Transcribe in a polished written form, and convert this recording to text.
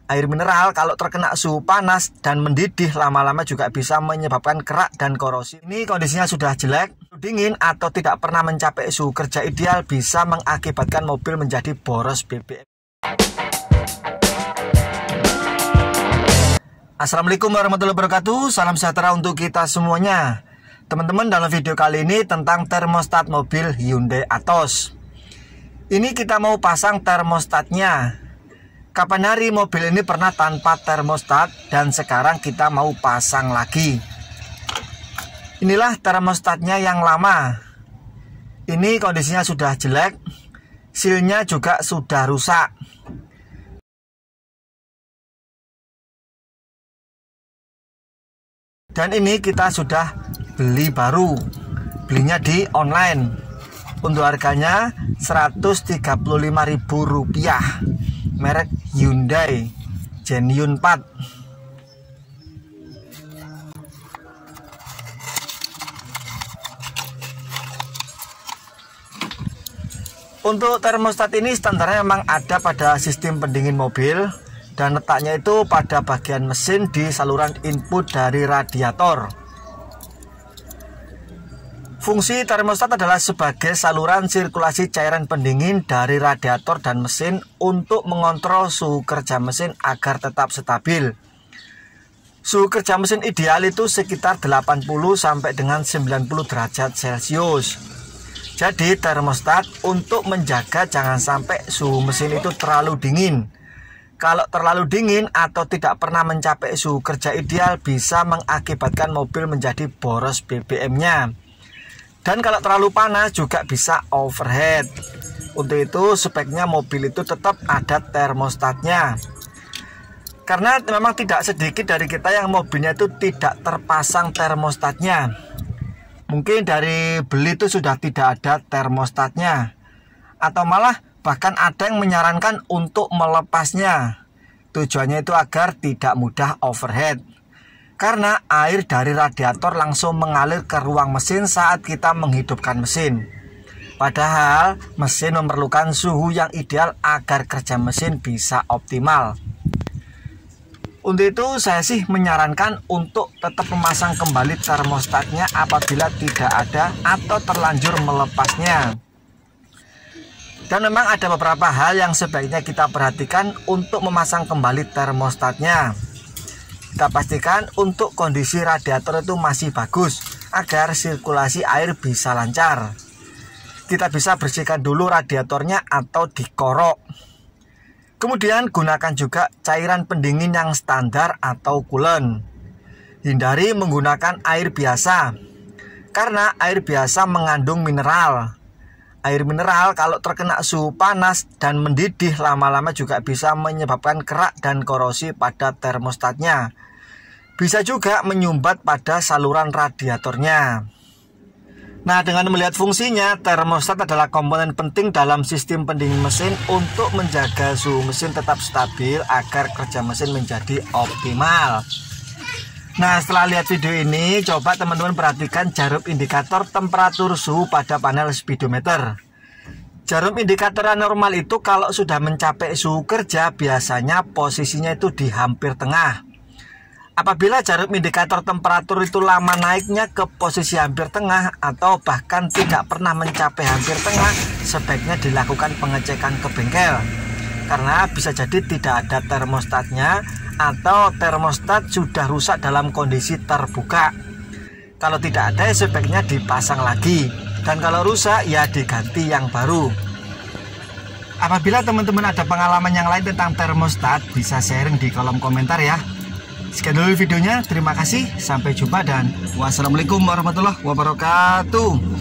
Air mineral kalau terkena suhu panas dan mendidih lama-lama juga bisa menyebabkan kerak dan korosi. Ini kondisinya sudah jelek, dingin atau tidak pernah mencapai suhu kerja ideal bisa mengakibatkan mobil menjadi boros BBM. Assalamualaikum warahmatullahi wabarakatuh. Salam sejahtera untuk kita semuanya. Teman-teman, dalam video kali ini tentang termostat mobil Hyundai Atos. Ini kita mau pasang termostatnya. Kapan hari mobil ini pernah tanpa termostat dan sekarang kita mau pasang lagi. Inilah termostatnya yang lama. Ini kondisinya sudah jelek, silnya juga sudah rusak. Dan ini kita sudah beli baru, belinya di online. Untuk harganya Rp135.000, merek Hyundai Genyun 4. Untuk termostat ini standarnya memang ada pada sistem pendingin mobil dan letaknya itu pada bagian mesin di saluran input dari radiator. Fungsi termostat adalah sebagai saluran sirkulasi cairan pendingin dari radiator dan mesin untuk mengontrol suhu kerja mesin agar tetap stabil. Suhu kerja mesin ideal itu sekitar 80 sampai dengan 90 derajat Celcius. Jadi termostat untuk menjaga jangan sampai suhu mesin itu terlalu dingin. Kalau terlalu dingin atau tidak pernah mencapai suhu kerja ideal bisa mengakibatkan mobil menjadi boros BBM-nya. Dan kalau terlalu panas juga bisa overheat. Untuk itu sebaiknya mobil itu tetap ada termostatnya. Karena memang tidak sedikit dari kita yang mobilnya itu tidak terpasang termostatnya. Mungkin dari beli itu sudah tidak ada termostatnya. Atau malah bahkan ada yang menyarankan untuk melepasnya. Tujuannya itu agar tidak mudah overheat. Karena air dari radiator langsung mengalir ke ruang mesin saat kita menghidupkan mesin. Padahal mesin memerlukan suhu yang ideal agar kerja mesin bisa optimal. Untuk itu saya sih menyarankan untuk tetap memasang kembali termostatnya apabila tidak ada atau terlanjur melepasnya. Dan memang ada beberapa hal yang sebaiknya kita perhatikan untuk memasang kembali termostatnya. Kita pastikan untuk kondisi radiator itu masih bagus agar sirkulasi air bisa lancar. Kita bisa bersihkan dulu radiatornya atau dikorok. Kemudian gunakan juga cairan pendingin yang standar atau coolant. Hindari menggunakan air biasa karena air biasa mengandung mineral. Air mineral kalau terkena suhu panas dan mendidih lama-lama juga bisa menyebabkan kerak dan korosi pada termostatnya. Bisa juga menyumbat pada saluran radiatornya. Nah, dengan melihat fungsinya, termostat adalah komponen penting dalam sistem pendingin mesin untuk menjaga suhu mesin tetap stabil agar kerja mesin menjadi optimal. Nah, setelah lihat video ini, coba teman-teman perhatikan jarum indikator temperatur suhu pada panel speedometer. Jarum indikator normal itu kalau sudah mencapai suhu kerja, biasanya posisinya itu di hampir tengah. Apabila jarum indikator temperatur itu lama naiknya ke posisi hampir tengah atau bahkan tidak pernah mencapai hampir tengah, sebaiknya dilakukan pengecekan ke bengkel. Karena bisa jadi tidak ada termostatnya atau termostat sudah rusak dalam kondisi terbuka. Kalau tidak ada, sebaiknya dipasang lagi. Dan kalau rusak, ya diganti yang baru. Apabila teman-teman ada pengalaman yang lain tentang termostat, bisa sharing di kolom komentar ya. Sekian dulu videonya, terima kasih, sampai jumpa dan wassalamualaikum warahmatullahi wabarakatuh.